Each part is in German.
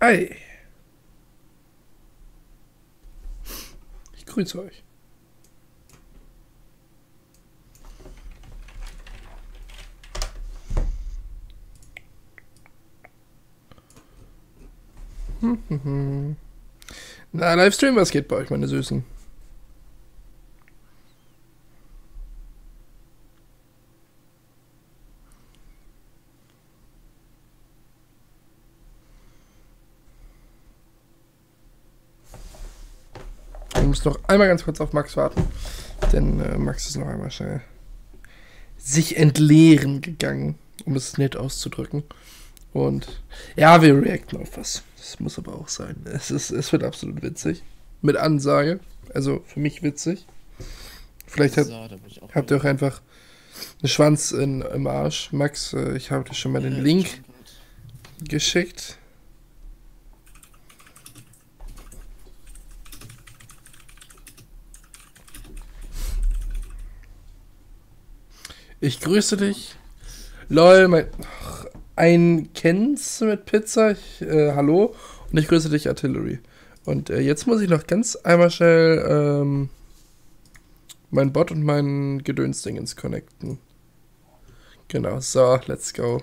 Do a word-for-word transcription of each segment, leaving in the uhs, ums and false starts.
Hi. Ich grüße euch. Hm, hm, hm. Na, Livestream, was geht bei euch, meine Süßen? Ich muss noch einmal ganz kurz auf Max warten, denn äh, Max ist noch einmal schnell sich entleeren gegangen, um es nett auszudrücken. Und ja, wir reacten auf was. Das muss aber auch sein. Es, ist, es wird absolut witzig. Mit Ansage. Also für mich witzig. Vielleicht hat, habt ihr auch einfach einen Schwanz in, im Arsch. Max, äh, ich habe dir schon mal den Link geschickt. Ich grüße dich. Lol, mein... Ach, ein Kens mit Pizza. Ich, äh, hallo. Und ich grüße dich, Artillery. Und äh, jetzt muss ich noch ganz einmal schnell ähm, mein Bot und mein Gedönsdingens connecten. Genau, so, let's go.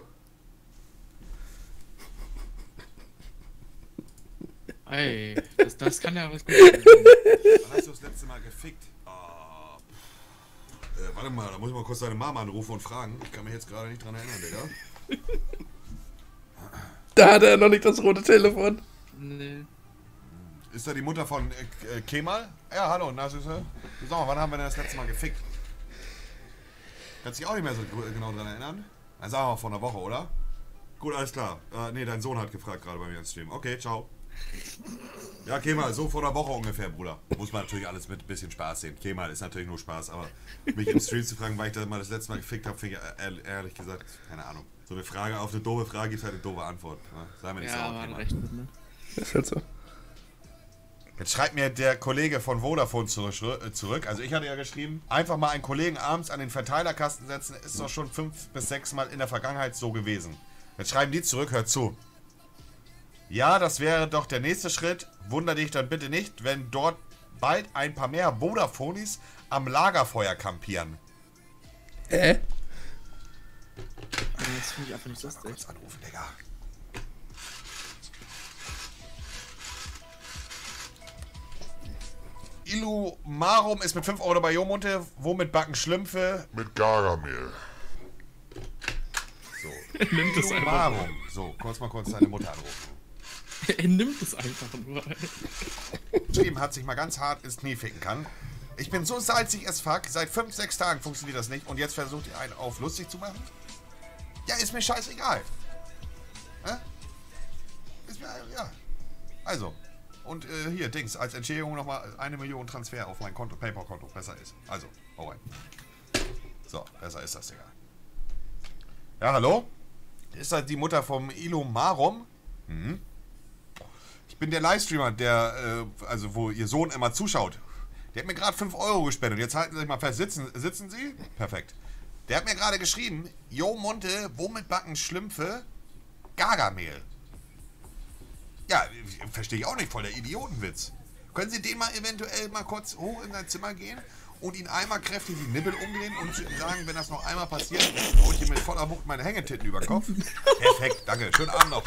Ey, das, das kann ja was Gutes sein. Wann hast du das letzte Mal gefickt? Oh, äh, warte mal, da muss ich mal kurz deine Mama anrufen und fragen. Ich kann mich jetzt gerade nicht dran erinnern, Digga. Da hat er noch nicht das rote Telefon. Nee. Ist da die Mutter von äh, Kemal? Ja, hallo, na Süße. Sag mal, wann haben wir denn das letzte Mal gefickt? Kannst dich auch nicht mehr so genau dran erinnern? Dann sagen wir mal vor einer Woche, oder? Gut, alles klar. Äh, nee, dein Sohn hat gefragt gerade bei mir im Stream. Okay, ciao. Ja, Kemal, so vor einer Woche ungefähr, Bruder. Muss man natürlich alles mit ein bisschen Spaß sehen. Kemal ist natürlich nur Spaß, aber mich im Stream zu fragen, weil ich das mal das letzte Mal gefickt habe, finde ich ehrlich, ehrlich gesagt, keine Ahnung. So eine Frage auf eine doofe Frage gibt halt eine doofe Antwort. Ne? Sei mir nicht Ja, sauer, war Kemal. recht mit, ne? Das ist halt so. Jetzt schreibt mir der Kollege von Vodafone zurück, also ich hatte ja geschrieben, einfach mal einen Kollegen abends an den Verteilerkasten setzen, ist doch schon fünf bis sechs Mal in der Vergangenheit so gewesen. Jetzt schreiben die zurück, hört zu. Ja, das wäre doch der nächste Schritt, wunder dich dann bitte nicht, wenn dort bald ein paar mehr Vodafonis am Lagerfeuer kampieren. Hä? Das finde ich einfach nicht lustig. Kurz anrufen, Digga. Ilu Marum ist mit fünf Euro bei Jomunte. Womit backen Schlümpfe? Mit Gargamel. So. Er nimmt es Ilu einfach. Marum. So, kurz mal kurz deine Mutter anrufen. Er nimmt es einfach nur. Geschrieben hat sich mal ganz hart ins Knie ficken kann. Ich bin so salzig as fuck. Seit fünf, sechs Tagen funktioniert das nicht. Und jetzt versucht ihr einen auf lustig zu machen? Ja, ist mir scheißegal. Hä? Ist mir, ja. Also. Und äh, hier, Dings, als Entschädigung nochmal eine Million Transfer auf mein Konto, PayPal-Konto. Besser ist. Also, hau rein. So, besser ist das, Digga. Ja, hallo? Ist das die Mutter vom Ilu Marum? Mhm. Ich bin der Livestreamer, der, äh, also wo ihr Sohn immer zuschaut. Der hat mir gerade fünf Euro gespendet. Jetzt halten Sie sich mal fest. Sitzen, sitzen Sie? Perfekt. Der hat mir gerade geschrieben, Jo Monte, womit backen Schlümpfe? Gargamehl. Ja, verstehe ich auch nicht, voll der Idiotenwitz. Können Sie den mal eventuell mal kurz hoch in sein Zimmer gehen und ihn einmal kräftig die Nippel umdrehen und sagen, wenn das noch einmal passiert, hau ich ihm mit voller Wucht meine Hängetitten über den Kopf? Perfekt, danke. Schönen Abend noch.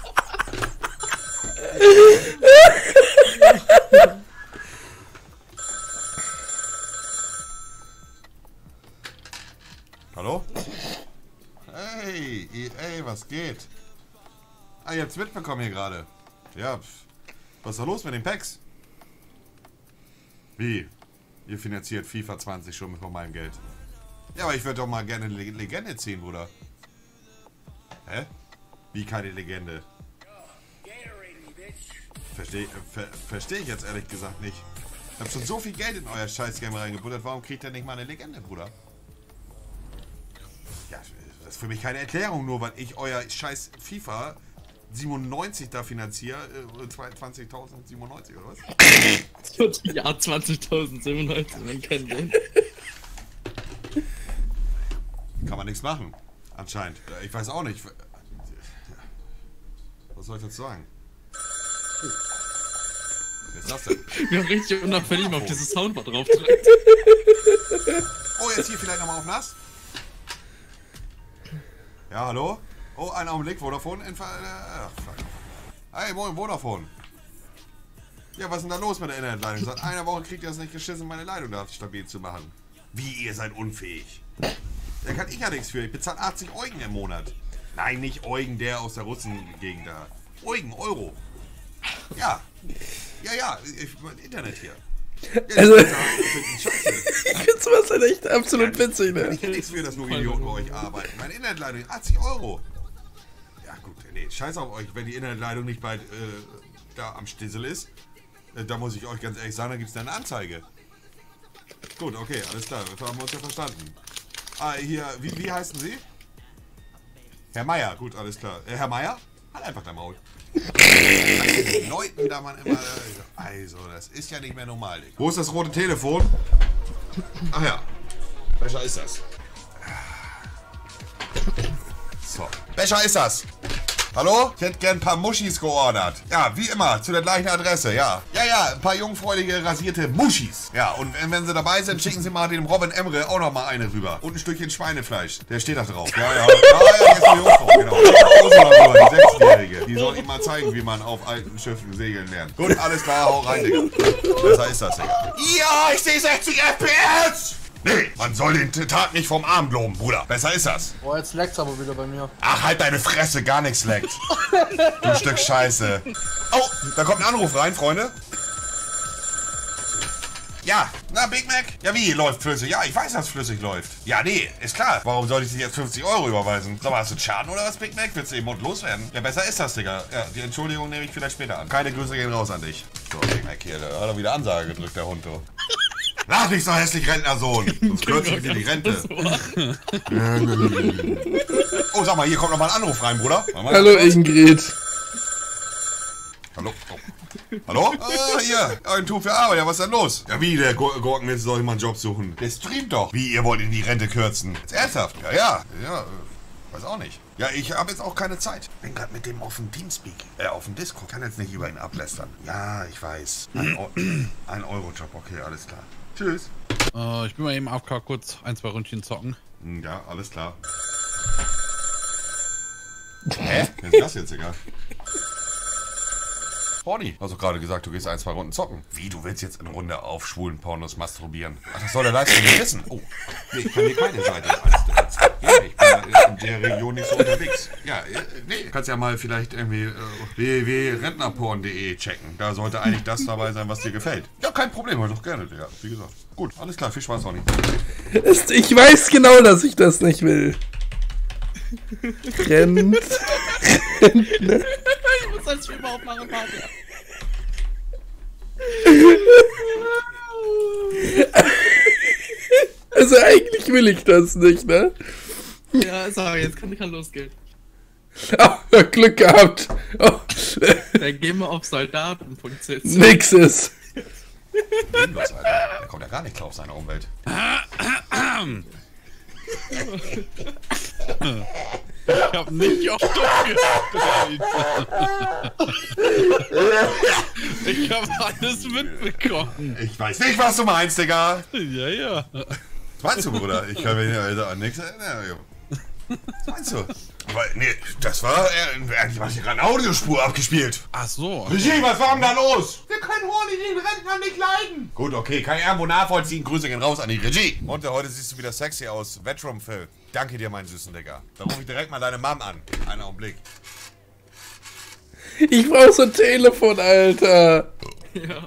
Hallo? Hey, ey, was geht? Ah, ihr habt's mitbekommen hier gerade. Ja, pf. Was ist da los mit den Packs? Wie? Ihr finanziert FIFA zwanzig schon mit von meinem Geld. Ja, aber ich würde doch mal gerne eine Le- Legende ziehen, Bruder. Hä? Wie keine Legende? Verstehe ver, versteh ich jetzt ehrlich gesagt nicht. Ich hab schon so viel Geld in euer Scheiß-Game reingebuttert. Warum kriegt ihr nicht mal eine Legende, Bruder? Ja, das ist für mich keine Erklärung, nur weil ich euer scheiß FIFA siebenundneunzig da finanziere, äh, zwanzigtausendsiebenundneunzig oder was? Ja, zwanzigtausendsiebenundneunzig, man kennt den. Kann man nichts machen, anscheinend. Ich weiß auch nicht. Was soll ich dazu sagen? Was ist das denn? Wir haben richtig unauffällig mal auf dieses Soundboard drauf gedrückt. Oh, jetzt hier vielleicht nochmal auf nass. Ja, hallo? Oh, einen Augenblick, Vodafone. Infa äh, fuck. Hey, moin, Vodafone. Ja, was ist denn da los mit der Internetleitung? Seit einer Woche kriegt ihr das nicht geschissen, meine Leitung da stabil zu machen. Wie, ihr seid unfähig? Da kann ich ja nichts für. Ich bezahle achtzig Eugen im Monat. Nein, nicht Eugen, der aus der Russengegend da. Eugen, Euro. Ja. Ja, ja, ich, mein Internet hier. Ja, Also- das ist scheiße. Ich finde sowas halt echt absolut witzig, Kann ne? ich ja nichts für, dass nur Idioten bei euch arbeiten. Meine Internetleitung, achtzig Euro. Ja gut, nee, scheiß auf euch, wenn die Internetleitung nicht bald äh, da am Stissel ist. Äh, da muss ich euch ganz ehrlich sagen, da gibt es eine Anzeige. Gut, okay, alles klar, das haben wir uns ja verstanden. Ah, hier, wie, wie heißen Sie? Herr Meier, gut, alles klar. Äh, Herr Meier? Halt einfach der Maul. Den Leuten da man immer... Also, das ist ja nicht mehr normal. Wo ist das rote Telefon? Ach ja. Welcher ist das? So. Welcher ist das? Hallo? Ich hätte gern ein paar Muschis geordert. Ja, wie immer, zu der gleichen Adresse, ja. Ja, ja, ein paar jungfräuliche, rasierte Muschis. Ja, und wenn, wenn sie dabei sind, schicken sie mal dem Robin Emre auch noch mal eine rüber. Und ein Stückchen Schweinefleisch. Der steht da drauf. Ja, ja, ja, ja, jetzt die Jungfrau, genau. Die Ursula, die Sechsjährige. Die soll ihm mal zeigen, wie man auf alten Schiffen segeln lernt. Gut, alles klar, hau rein, Digga. Besser ist das, Digga. Ja, ich sehe sechzig F P S! Nee, man soll den Tag nicht vom Arm loben, Bruder. Besser ist das. Oh, jetzt leckt's aber wieder bei mir. Ach, halt deine Fresse, gar nichts leckt. Du Stück Scheiße. Oh, da kommt ein Anruf rein, Freunde. Ja, na, Big Mac? Ja, wie, läuft flüssig? Ja, ich weiß, dass es flüssig läuft. Ja, nee, ist klar. Warum soll ich dir jetzt fünfzig Euro überweisen? Sag mal, hast du einen Schaden oder was, Big Mac? Willst du den Mund loswerden? Ja, besser ist das, Digga. Ja, die Entschuldigung nehme ich vielleicht später an. Keine Grüße gehen raus an dich. So, Big Mac hier, da hat er wieder Ansage gedrückt, der Hund, du. Lach nicht so hässlich, Rentnersohn. Sonst kürze ich dir die Rente. Oh, sag mal, hier kommt noch mal ein Anruf rein, Bruder. Mal, Hallo Ingrid. Hallo? Oh. Hallo? Ah, hier. Ein Tuch für Arbeit. Ja, was ist denn los? Ja, wie, der Gur- Gurkenwitz soll ich mal einen Job suchen? Der streamt doch. Wie, ihr wollt in die Rente kürzen? Jetzt ernsthaft? Ja, ja. Ja, äh, weiß auch nicht. Ja, ich habe jetzt auch keine Zeit. Bin gerade mit dem auf dem Teamspeak. Äh, auf dem Discord. Kann jetzt nicht über ihn ablästern. Ja, ich weiß. Ein, Eu ein Euro-Job. Okay, alles klar. Tschüss. Äh, ich bin mal eben A F K kurz ein, zwei Ründchen zocken. Hm, ja, alles klar. Hä? Wer ist das jetzt, egal? Horny, hast du gerade gesagt, du gehst ein, zwei Runden zocken. Wie, du willst jetzt eine Runde auf schwulen Pornos masturbieren? Ach, das soll der Livestream nicht wissen. Oh, nee, ich kann dir keine Seite als, als, ja, ich bin ja in der Region nicht so unterwegs. Ja, äh, nee, kannst ja mal vielleicht irgendwie äh, w w w punkt rentnerporn punkt de checken. Da sollte eigentlich das dabei sein, was dir gefällt. Ja, kein Problem, hör doch gerne, Digga. Wie gesagt. Gut, alles klar, viel Spaß, Horny. Ist- Ich weiß genau, dass ich das nicht will. Rennt. Ich muss als Streamer aufmachen, warte. Also eigentlich will ich das nicht, ne? Ja, sag, jetzt kann, kann losgehen. Oh, Glück gehabt. Oh, Dann gehen wir auf soldaten punkt c c. nix ist. Sinnlos, Alter. Der kommt ja gar nicht klar auf seine Umwelt. Ich hab nicht auf Ich hab alles mitbekommen. Ich weiß nicht, was du meinst, Digga. Ja, ja. Was meinst du, Bruder? Ich kann mich also an nichts erinnern. Was meinst du? Aber, nee, das war. Äh, eigentlich war hier gerade eine Audiospur abgespielt. Ach so. Regie, was war denn da los? Wir können Horny den Rentner nicht leiden. Gut, okay, kann ich irgendwo nachvollziehen. Grüße gehen raus an die Regie. Und heute siehst du wieder sexy aus. Veteran Phil. Danke dir, mein süßen Digga. Da rufe ich direkt mal deine Mom an. Einen Augenblick. Ich brauch so ein Telefon, Alter. Ja.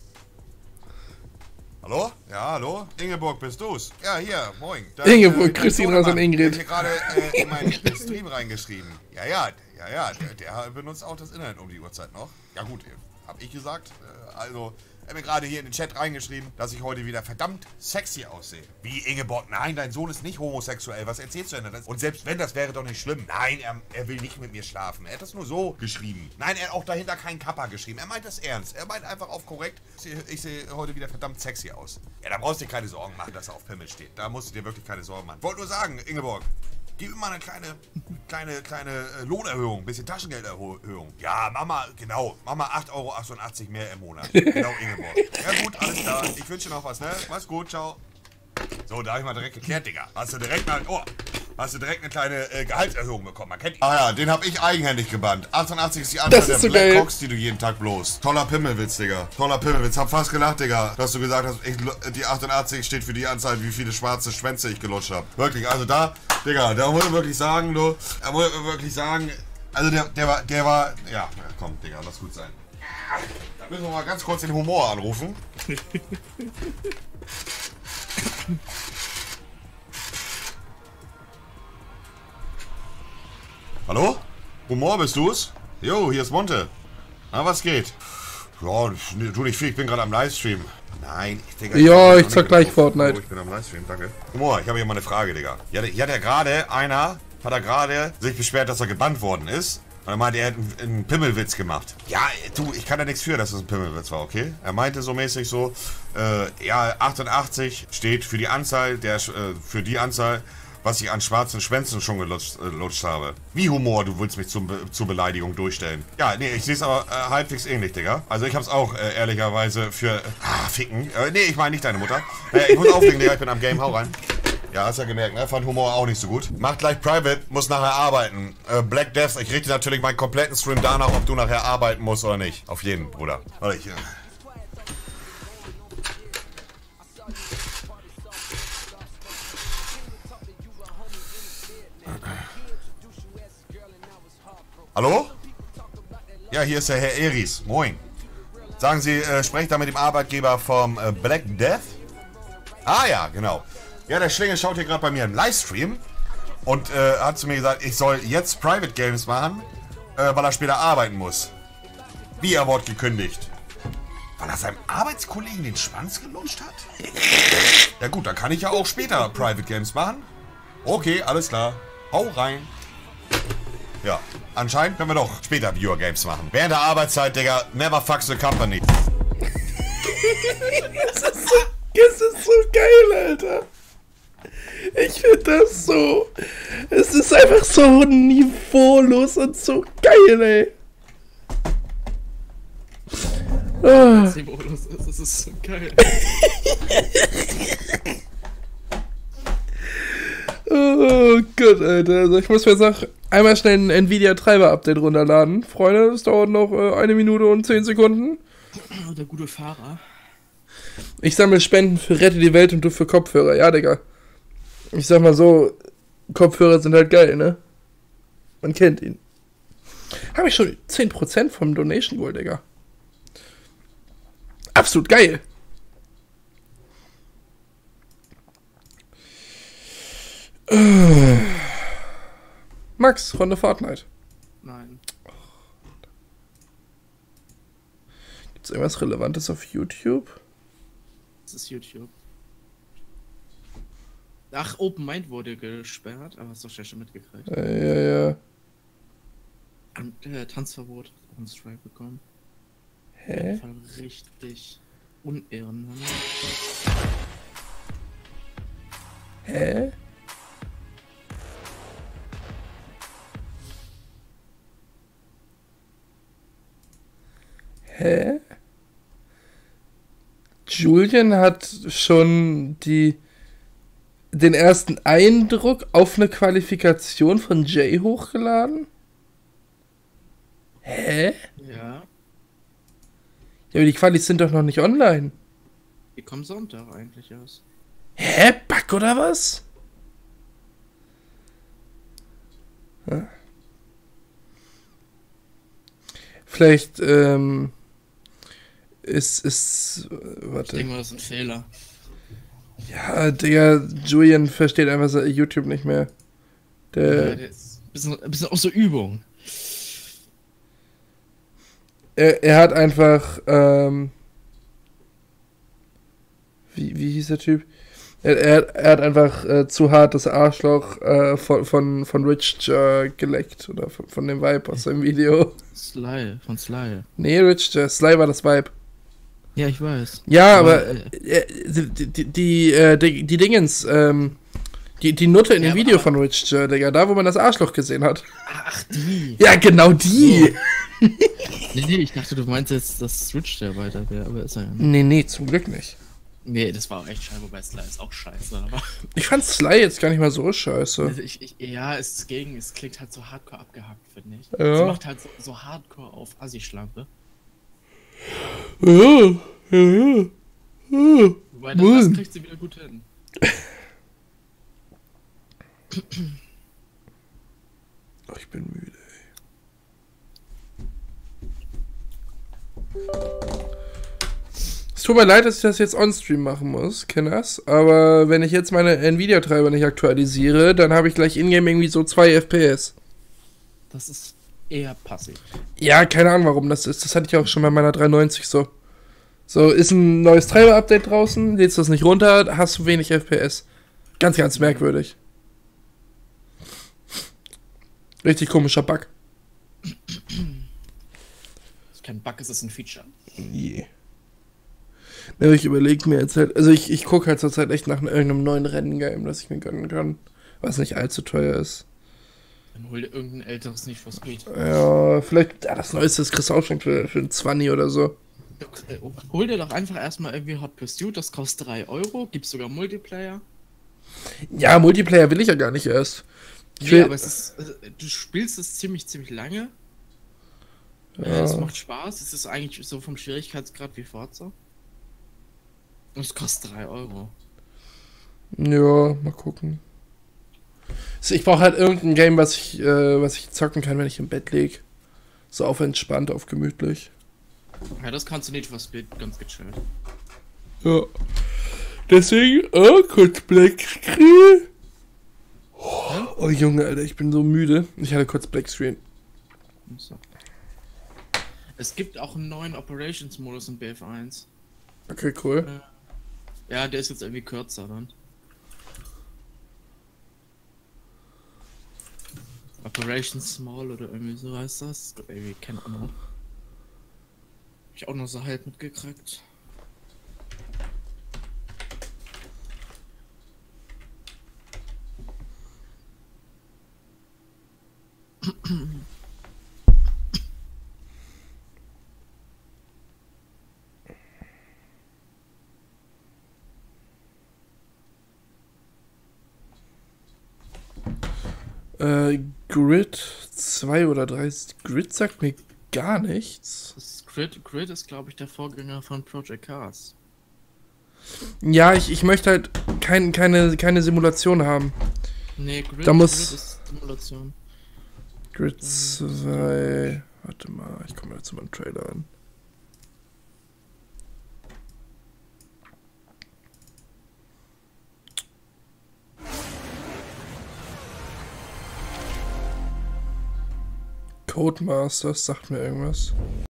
Hallo? Ja, hallo? Ingeborg, bist du's? Ja, hier, moin. Da, Ingeborg, der grüß ihn raus Sohnemann, an Ingrid. Der hat hier gerade äh, in meinen Stream reingeschrieben. Ja, ja, ja, ja, der, der benutzt auch das Internet um die Uhrzeit noch. Ja gut, hab ich gesagt. Äh, also, er hat mir gerade hier in den Chat reingeschrieben, dass ich heute wieder verdammt sexy aussehe. Wie, Ingeborg? Nein, dein Sohn ist nicht homosexuell. Was erzählst du denn? Und selbst wenn, das wäre doch nicht schlimm. Nein, er, er will nicht mit mir schlafen. Er hat das nur so geschrieben. Nein, er hat auch dahinter keinen Kappa geschrieben. Er meint das ernst. Er meint einfach auf korrekt. Ich sehe, ich sehe heute wieder verdammt sexy aus. Ja, da brauchst du dir keine Sorgen machen, dass er auf Pimmel steht. Da musst du dir wirklich keine Sorgen machen. Wollte nur sagen, Ingeborg, gib ihm mal eine kleine, kleine, kleine äh, Lohnerhöhung, ein bisschen Taschengelderhöhung. Ja, Mama, genau, Mama acht Euro achtundachtzig mehr im Monat. Genau, Ingeborg. Ja gut, alles klar. Ich wünsche dir noch was, ne? Mach's gut, ciao. So, da hab ich mal direkt geklärt, Digga. Hast du direkt mal, oh, hast du direkt eine kleine äh, Gehaltserhöhung bekommen. Man kennt ihn. Ah ja, den hab ich eigenhändig gebannt. achtundachtzig ist die Anzahl Das ist der so Black geil. Cox, die du jeden Tag bloßt. Toller Pimmelwitz, Digga. Toller Pimmelwitz. Hab fast gelacht, Digga, dass du gesagt hast, ich, die achtundachtzig steht für die Anzahl, wie viele schwarze Schwänze ich gelutscht hab. Wirklich, also da, Digga, da muss ich wirklich sagen, du, da muss ich wirklich sagen, also der, der war, der war, ja, ja komm, Digga, lass gut sein. Da müssen wir mal ganz kurz den Humor anrufen. Hallo? Humor, bist du's? Jo, hier ist Monte. Na, was geht? Ja, du nicht viel, ich bin gerade am Livestream. Nein, ich denke... Ja, ich zock gleich Fortnite. Ich bin am Livestream, danke. Humor, ich habe hier mal eine Frage, Digga. Hier hat, hier hat ja gerade einer, hat er gerade sich beschwert, dass er gebannt worden ist. Und er meinte, er hat einen, einen Pimmelwitz gemacht. Ja, du, ich kann da nichts für, dass es ein Pimmelwitz war, okay? Er meinte so mäßig so, äh, ja, achtundachtzig steht für die Anzahl, der, äh, für die Anzahl, was ich an schwarzen Schwänzen schon gelutscht äh, habe. Wie Humor, du willst mich zum Be zur Beleidigung durchstellen. Ja, nee, ich sehe es aber äh, halbwegs ähnlich, Digga. Also ich hab's auch äh, ehrlicherweise für... Äh, ah, ficken. Äh, nee, ich meine nicht deine Mutter. Äh, ich muss auflegen, Digga, ich bin am Game, hau rein. Ja, hast ja gemerkt, ne? Fand Humor auch nicht so gut. Macht gleich Private, muss nachher arbeiten. Äh, Black Death, ich richte natürlich meinen kompletten Stream danach, ob du nachher arbeiten musst oder nicht. Auf jeden, Bruder. Warte, ich... Äh Hallo? Ja, hier ist der Herr Eris. Moin. Sagen Sie, äh, sprecht da mit dem Arbeitgeber vom äh, Black Death? Ah ja, genau. Ja, der Schlingel schaut hier gerade bei mir im Livestream und äh, hat zu mir gesagt, ich soll jetzt Private Games machen, äh, weil er später arbeiten muss. Wie er Wort gekündigt. Weil er seinem Arbeitskollegen den Schwanz gelutscht hat? Ja gut, dann kann ich ja auch später Private Games machen. Okay, alles klar. Hau rein. Ja, anscheinend können wir doch später Viewer Games machen. Während der Arbeitszeit, Digga, never fucks the company. Das ist so, das ist so geil, Alter. Ich finde das so... Es ist einfach so niveaulos und so geil, ey. Ah. Das niveaulos ist, das ist so geil. Oh Gott, Alter. Also ich muss mir jetzt noch einmal schnell ein Nvidia-Treiber-Update runterladen. Freunde, das dauert noch äh, eine Minute und zehn Sekunden. Der gute Fahrer. Ich sammle Spenden für Rette die Welt und du für Kopfhörer. Ja, Digga. Ich sag mal so, Kopfhörer sind halt geil, ne? Man kennt ihn. Habe ich schon zehn Prozent vom Donation Goal, Digga. Absolut geil. Max, Runde Fortnite. Nein. Gibt's irgendwas Relevantes auf YouTube? Das ist YouTube. Ach, Open Mind wurde gesperrt, aber hast du doch schon mitgekriegt. Äh, ja, ja. Und, äh, Tanzverbot hat einen Strike bekommen. Hä? Fall richtig unehren. Hä? Hä? Julian hat schon die den ersten Eindruck auf eine Qualifikation von Jay hochgeladen? Hä? Ja, Ja, aber die Qualis sind doch noch nicht online. die kommen Sonntag eigentlich aus. Hä? Bug oder was? Ja. Vielleicht, ähm, ist, ist, äh, Ich warte. denke mal, das ist ein Fehler. Ja, Digga, Julian versteht einfach so YouTube nicht mehr. Ja, Der, der ist ein bisschen, ein bisschen auch so Übung. er, er hat einfach, ähm, wie, wie hieß der Typ? Er, er, er hat einfach äh, zu hart das Arschloch äh, von, von, von Rich äh, geleckt. Oder von, von dem Vibe aus dem Video. Sly, von Sly. Nee, Rich, äh, Sly war das Vibe. Ja, ich weiß. Ja, aber, Aber, äh, die, die, die, äh, die, die Dingens, ähm, Die, die Nutte in Ja, dem Video aber- von Witcher, Digga, da wo man das Arschloch gesehen hat. Ach, die. Ja, genau die! Nee, nee, ich dachte, du meinst jetzt, dass Switch der weiter wäre, aber ist er ja nicht. Nee, nee, zum Glück nicht. Nee, das war auch echt scheiße, wobei Sly ist auch scheiße, aber. Ich fand Sly jetzt gar nicht mal so scheiße. Also ich, ich, ja, es ist gegen, es klingt halt so hardcore abgehackt, finde ich. Ja. Es macht halt so, so hardcore auf Assi-Schlampe. Ja, ja, ja. ja. Wobei, das, das Mann. kriegt sie wieder gut hin. Oh, ich bin müde, ey. Es tut mir leid, dass ich das jetzt on-stream machen muss, Kenners. Aber wenn ich jetzt meine Nvidia-Treiber nicht aktualisiere, dann habe ich gleich in-game irgendwie so zwei F P S. Das ist eher passiv. Ja, keine Ahnung, warum das ist. Das hatte ich auch schon bei meiner dreihundertneunzig so. So, ist ein neues Treiber-Update draußen, lädst das nicht runter, hast du wenig F P S. Ganz, ganz merkwürdig. Richtig komischer Bug. Das ist kein Bug, es ist ein Feature. Je. Ja, ich überlege mir jetzt halt, also ich, ich gucke halt zurzeit echt nach irgendeinem neuen Renngame, das ich mir gönnen kann, was nicht allzu teuer ist. Dann hol dir irgendein älteres Need for Speed. Ja, vielleicht, ja, das Neueste, das kriegst du auch schon für, für ein zwanzig oder so. Äh, Hol dir doch einfach erstmal irgendwie Hot Pursuit, das kostet drei Euro, gibt's sogar Multiplayer. Ja, Multiplayer will ich ja gar nicht erst. Ich Nee, will, aber es ist, also, du spielst es ziemlich, ziemlich lange. Ja. Äh, Es macht Spaß, es ist eigentlich so vom Schwierigkeitsgrad wie Forza. Und es kostet drei Euro. Ja, mal gucken. Also ich brauche halt irgendein Game, was ich, äh, was ich zocken kann, wenn ich im Bett lieg. So auf entspannt, auf gemütlich. Ja, das kannst du nicht for Speed ganz gechillt. Ja. Deswegen, oh, kurz Black Screen. Oh, oh Junge, Alter, ich bin so müde. Ich hatte kurz Black Screen. So. Es gibt auch einen neuen Operations-Modus in B F eins. Okay, cool. Ja, der ist jetzt irgendwie kürzer dann. Operation Small oder irgendwie so heißt das. Irgendwie, keine Ahnung. Hab ich auch noch so halb mitgekriegt. Äh, Grid zwei oder drei. Grid sagt mir gar nichts. Das Grid, Grid ist, glaube ich, der Vorgänger von Project Cars. Ja, ich, ich möchte halt kein, keine, keine Simulation haben. Nee, Grid, Da muss- Grid ist Simulation. Grid zwei. Warte mal, ich komme jetzt mal einen Trailer an. Codemasters sagt mir irgendwas.